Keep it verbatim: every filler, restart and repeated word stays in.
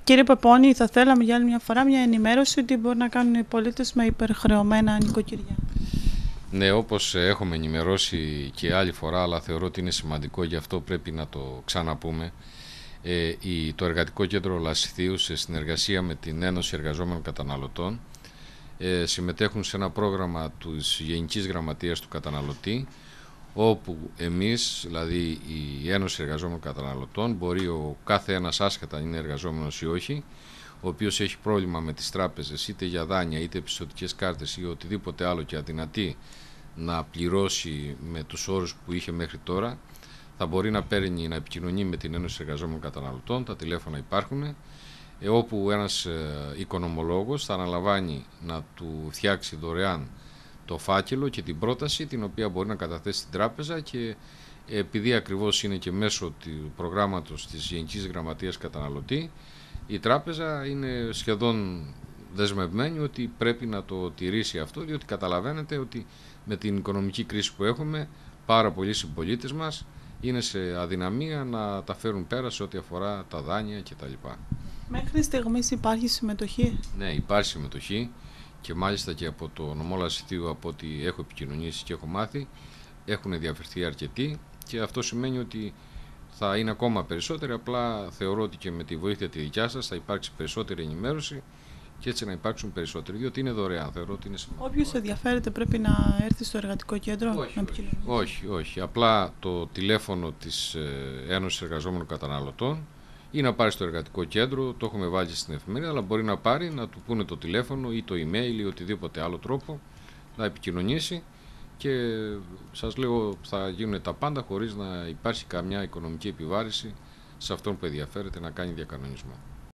Κύριε Πεπώνη, θα θέλαμε για άλλη μια φορά μια ενημέρωση ότι μπορεί να κάνουν οι πολίτες με υπερχρεωμένα νοικοκυριά. Ναι, όπως έχουμε ενημερώσει και άλλη φορά, αλλά θεωρώ ότι είναι σημαντικό, γι' αυτό πρέπει να το ξαναπούμε. Ε, η, το Εργατικό Κέντρο Λασιθίου, σε συνεργασία με την Ένωση Εργαζόμενων Καταναλωτών, ε, συμμετέχουν σε ένα πρόγραμμα της Γενικής Γραμματείας του Καταναλωτή, όπου εμείς, δηλαδή η Ένωση Εργαζόμενων Καταναλωτών, μπορεί ο κάθε ένας, άσχετα είναι εργαζόμενος ή όχι, ο οποίος έχει πρόβλημα με τις τράπεζες, είτε για δάνεια είτε πιστωτικές κάρτες ή οτιδήποτε άλλο και αδυνατεί να πληρώσει με τους όρους που είχε μέχρι τώρα, θα μπορεί να παίρνει, να επικοινωνεί με την Ένωση Εργαζόμενων Καταναλωτών, τα τηλέφωνα υπάρχουν, ε, όπου ένας ε, οικονομολόγος θα αναλαμβάνει να του φτιάξει δωρεάν το φάκελο και την πρόταση, την οποία μπορεί να καταθέσει στην τράπεζα, και επειδή ακριβώς είναι και μέσω του προγράμματος της Γενικής Γραμματείας Καταναλωτή, η τράπεζα είναι σχεδόν δεσμευμένη ότι πρέπει να το τηρήσει αυτό, διότι καταλαβαίνετε ότι με την οικονομική κρίση που έχουμε, πάρα πολλοί συμπολίτες μας είναι σε αδυναμία να τα φέρουν πέρα σε ό,τι αφορά τα δάνεια κτλ. Μέχρι στιγμής υπάρχει συμμετοχή? Ναι, υπάρχει συμμετοχή, και μάλιστα και από το νομό Λασιθίου, από ό,τι έχω επικοινωνήσει και έχω μάθει, έχουν διαφερθεί αρκετοί, και αυτό σημαίνει ότι θα είναι ακόμα περισσότεροι. Απλά θεωρώ ότι και με τη βοήθεια τη δικιά σας θα υπάρξει περισσότερη ενημέρωση και έτσι να υπάρξουν περισσότεροι, διότι είναι δωρεάν. Θεωρώ ότι είναι σημαντικό. Όποιος ενδιαφέρεται πρέπει να έρθει στο Εργατικό Κέντρο? Όχι, να όχι, όχι, όχι. Απλά το τηλέφωνο της Ένωσης Εργαζόμενων Καταναλωτών ή να πάρει στο Εργατικό Κέντρο, το έχουμε βάλει στην εφημερίδα, αλλά μπορεί να πάρει, να του πούνε το τηλέφωνο ή το email ή οτιδήποτε άλλο τρόπο να επικοινωνήσει, και σας λέω θα γίνουν τα πάντα χωρίς να υπάρχει καμιά οικονομική επιβάρηση σε αυτόν που ενδιαφέρεται να κάνει διακανονισμό.